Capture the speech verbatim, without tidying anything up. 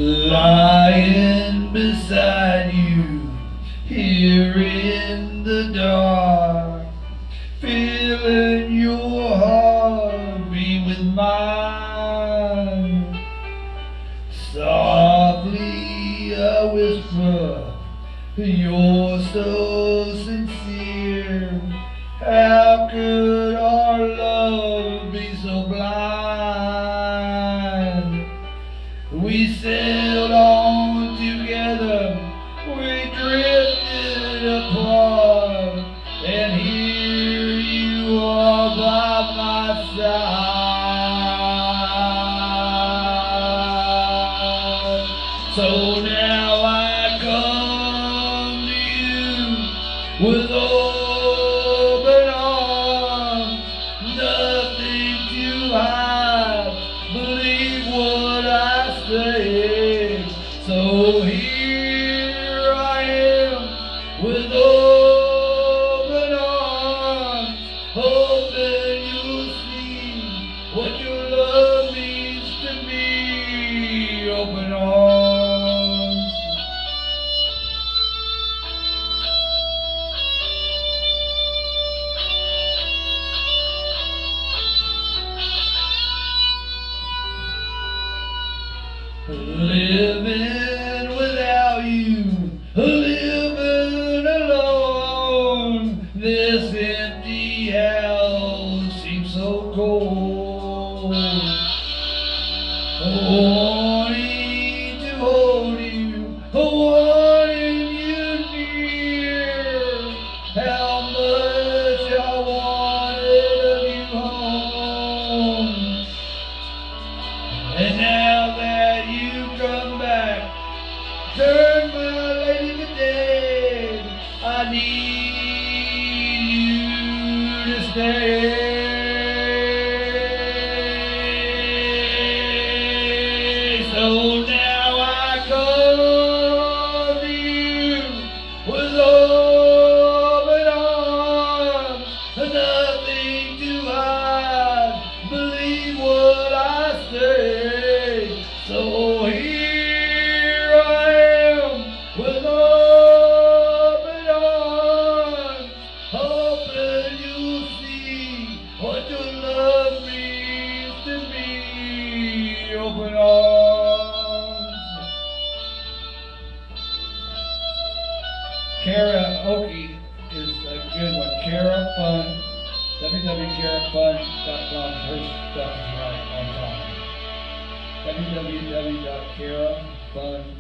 Lying beside you here in the dark, feeling your heart beat with mine. Softly I whisper, you're so sincere. How could our love be so blind? We sailed on together, we drifted apart, and here you are by my side. So now I come to you with open arms, nothing to hide, believe what I say. So here I am with open arms, hoping you'll see what your love means to me. Open arms. Living without you, living alone, this empty house seems so cold. Wanting to hold you, wanting you near, how much I wanted of you home. And now that you come back, turn my lady to dead, I need you to stay. So now I come to you with open arms, nothing to hide, believe what I say. So here I am with open arms, hoping you'll see what your love means to me. Open arms. Karaoke is a good one. Kara Fun, w w w dot kara fun dot com. Her stuff is right on time. w w w dot kara fun